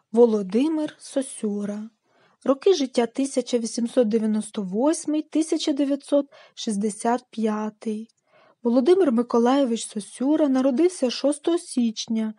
Володимир Сосюра. Роки життя 1898-1965. Володимир Миколайович Сосюра народився 6 січня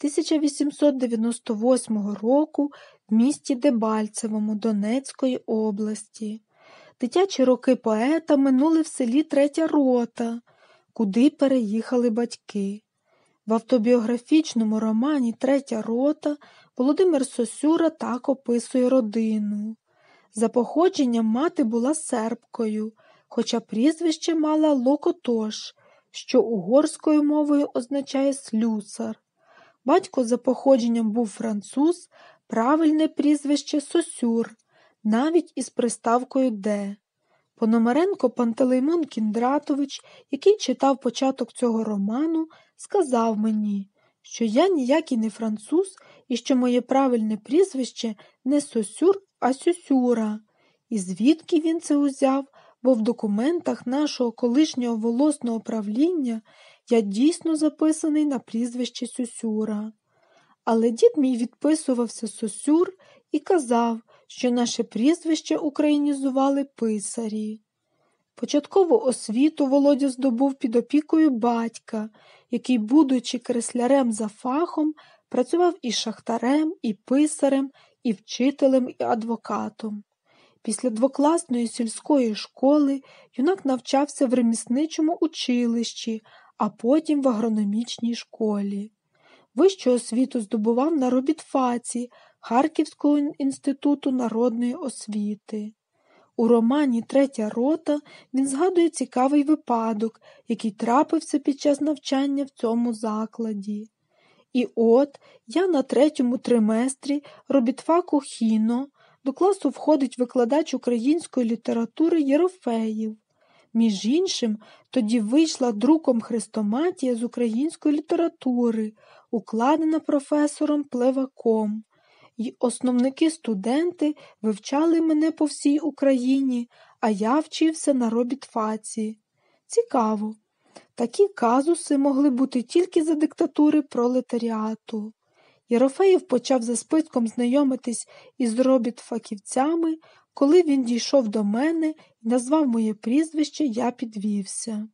1898 року в місті Дебальцевому Донецької області. Дитячі роки поета минули в селі Третя Рота, куди переїхали батьки. В автобіографічному романі «Третя рота» Володимир Сосюра так описує родину. За походженням мати була сербкою, хоча прізвище мала Локотош, що угорською мовою означає «слюсар». Батько за походженням був француз, правильне прізвище Сосюр, навіть із приставкою «де». Пономаренко Пантелеймон Кіндратович, який читав початок цього роману, сказав мені, що я ніякий не француз і що моє правильне прізвище не Сосюр, а Сюсюра. І звідки він це узяв, бо в документах нашого колишнього волосного правління я дійсно записаний на прізвище Сюсюра. Але дід мій відписувався Сосюр і казав, що наше прізвище українізували писарі. Початкову освіту Володя здобув під опікою батька, який, будучи креслярем за фахом, працював і шахтарем, і писарем, і вчителем, і адвокатом. Після двокласної сільської школи юнак навчався в ремісничому училищі, а потім в агрономічній школі. Вищу освіту здобував на робітфаці Харківського інституту народної освіти. У романі «Третя рота» він згадує цікавий випадок, який трапився під час навчання в цьому закладі. І от я на 3-му триместрі робітфаку Хіно, до класу входить викладач української літератури Єрофеїв. Між іншим, тоді вийшла друком хрестоматія з української літератури, укладена професором Плеваком. І основники-студенти вивчали мене по всій Україні, а я вчився на робітфаці. Цікаво. Такі казуси могли бути тільки за диктатури пролетаріату. Єрофеєв почав за списком знайомитись із робітфаківцями. Коли він дійшов до мене і назвав моє прізвище, я підвівся.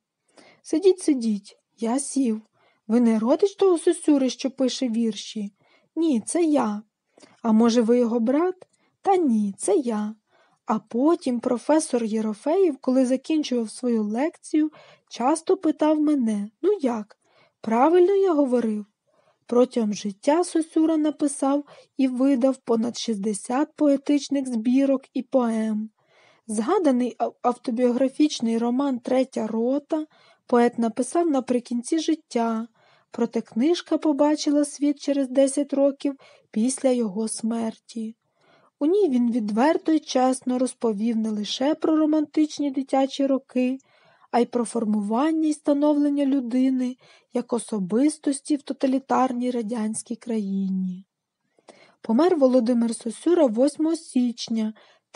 Сидіть, я сів. Ви не родич того Сосюри, що пише вірші? Ні, це я. А може, ви його брат? Та ні, це я. А потім професор Єрофеєв, коли закінчував свою лекцію, часто питав мене, ну як, правильно я говорив? Протягом життя Сосюра написав і видав понад 60 поетичних збірок і поем. Згаданий автобіографічний роман «Третя рота» поет написав наприкінці життя, проте книжка побачила світ через 10 років після його смерті. У ній він відверто й чесно розповів не лише про романтичні дитячі роки, а й про формування і становлення людини як особистості в тоталітарній радянській країні. Помер Володимир Сосюра 8 січня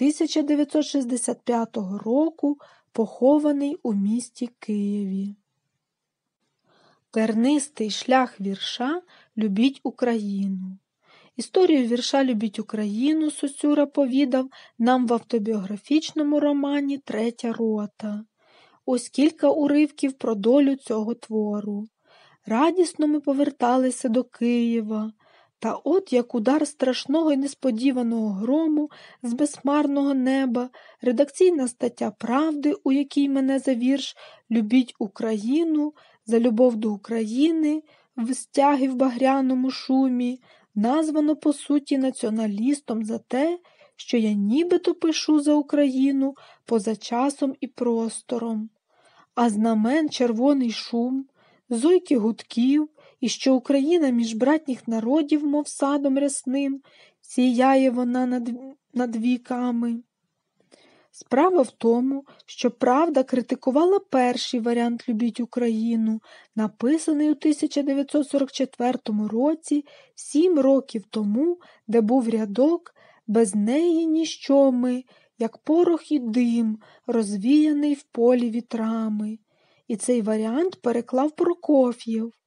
1965 року, похований у місті Києві. Тернистий шлях вірша «Любіть Україну». Історію вірша «Любіть Україну» Сосюра повідав нам в автобіографічному романі «Третя рота». Ось кілька уривків про долю цього твору. Радісно ми поверталися до Києва, та от як удар страшного і несподіваного грому з безхмарного неба, редакційна стаття «Правди», у якій мене за вірш «Любіть Україну», за любов до України, в стяги в багряному шумі, названо по суті націоналістом за те, що я нібито пишу за Україну поза часом і простором. А знамен червоний шум, зойки гудків, і що Україна між братніх народів, мов садом рясним, сіяє вона над віками. Справа в тому, що «Правда» критикувала перший варіант «Любіть Україну», написаний у 1944 році, 7 років тому, де був рядок «Без неї ніщо ми, як порох і дим, розвіяний в полі вітрами». І цей варіант переклав Прокоф'єв.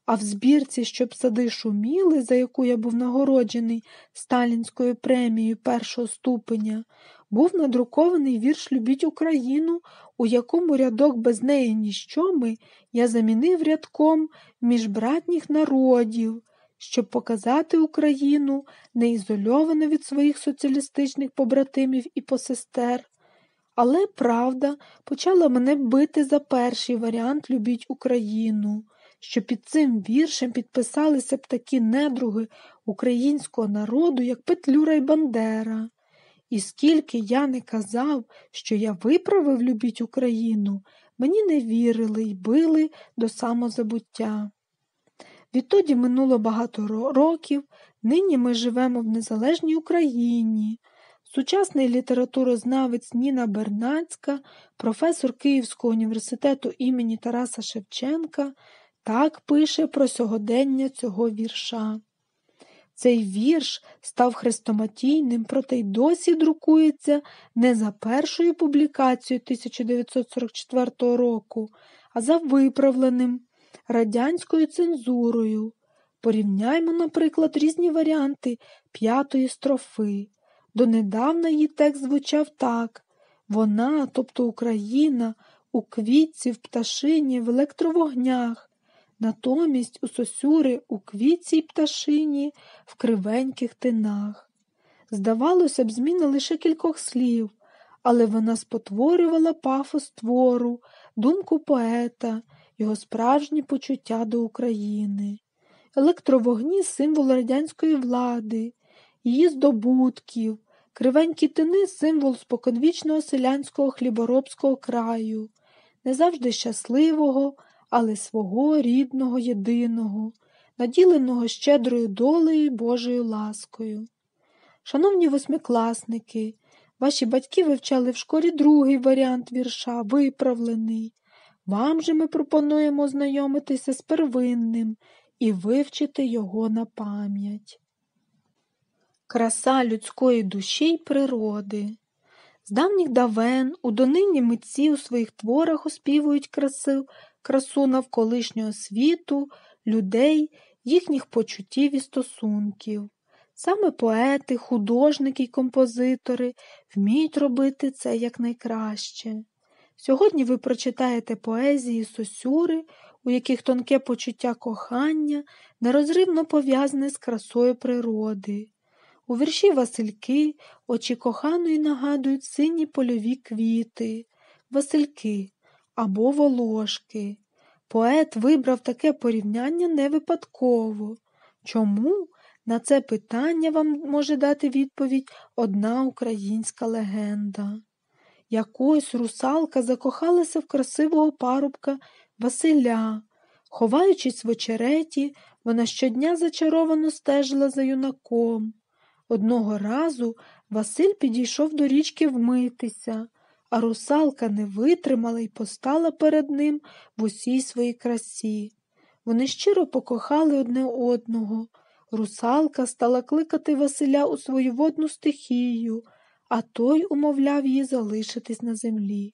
А в збірці «Щоб сади шуміли», за яку я був нагороджений Сталінською премією першого ступеня, був надрукований вірш «Любіть Україну», у якому рядок «Без неї ніщо ми» я замінив рядком «Між братніх народів», щоб показати Україну не ізольовану від своїх соціалістичних побратимів і посестер. Але правда почала мене бити за перший варіант «Любіть Україну», що під цим віршем підписалися б такі недруги українського народу, як Петлюра і Бандера. І скільки я не казав, що я виправив «Любіть Україну», мені не вірили й били до самозабуття. Відтоді минуло багато років, нині ми живемо в незалежній Україні. Сучасний літературознавець Ніна Бернацька, професор Київського університету імені Тараса Шевченка, так пише про сьогодення цього вірша. Цей вірш став хрестоматійним, проте й досі друкується не за першою публікацією 1944 року, а за виправленим радянською цензурою. Порівняймо, наприклад, різні варіанти п'ятої строфи. Донедавна її текст звучав так: «Вона, тобто Україна, у квітці, в пташині, в електровогнях, натомість у Сосюри у квітці й пташині, в кривеньких тинах». Здавалося б, зміна лише кількох слів, але вона спотворювала пафос твору, думку поета, його справжні почуття до України. Електровогні – символ радянської влади, її здобутків, кривенькі тини – символ споконвічного селянського хліборобського краю, не завжди щасливого, але свого рідного, єдиного, наділеного щедрою долею й Божою ласкою. Шановні восьмикласники, ваші батьки вивчали в школі другий варіант вірша, виправлений. Вам же ми пропонуємо ознайомитися з первинним і вивчити його на пам'ять. Краса людської душі й природи. З давніх давен у донині митці у своїх творах оспівують красу навколишнього світу, людей, їхніх почуттів і стосунків. Саме поети, художники й композитори вміють робити це якнайкраще. Сьогодні ви прочитаєте поезії Сосюри, у яких тонке почуття кохання нерозривно пов'язане з красою природи. У вірші Васильки очі коханої нагадують сині польові квіти, васильки або волошки. Поет вибрав таке порівняння не випадково. Чому? На це питання вам може дати відповідь одна українська легенда. Якось русалка закохалася в красивого парубка Василя. Ховаючись в очереті, вона щодня зачаровано стежила за юнаком. Одного разу Василь підійшов до річки вмитися, а русалка не витримала й постала перед ним в усій своїй красі. Вони щиро покохали одне одного. Русалка стала кликати Василя у свою водну стихію, а той умовляв її залишитись на землі.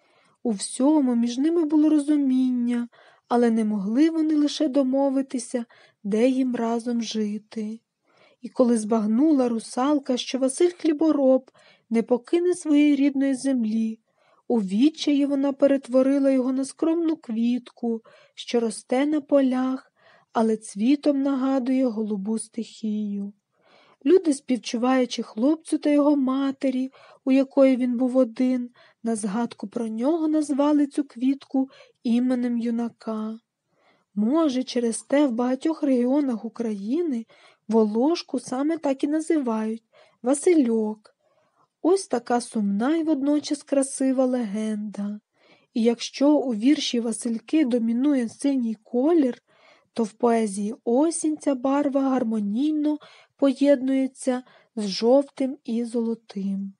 У всьому між ними було розуміння, але не могли вони лише домовитися, де їм разом жити. І коли збагнула русалка, що Василь хлібороб не покине своєї рідної землі, у відчаї вона перетворила його на скромну квітку, що росте на полях, але цвітом нагадує голубу стихію. Люди, співчуваючи хлопцю та його матері, у якої він був один, на згадку про нього назвали цю квітку іменем юнака. Може, через те в багатьох регіонах України волошку саме так і називають – Васильок. Ось така сумна і водночас красива легенда. І якщо у вірші Васильки домінує синій колір, то в поезії осінь ця барва гармонійно поєднується з жовтим і золотим.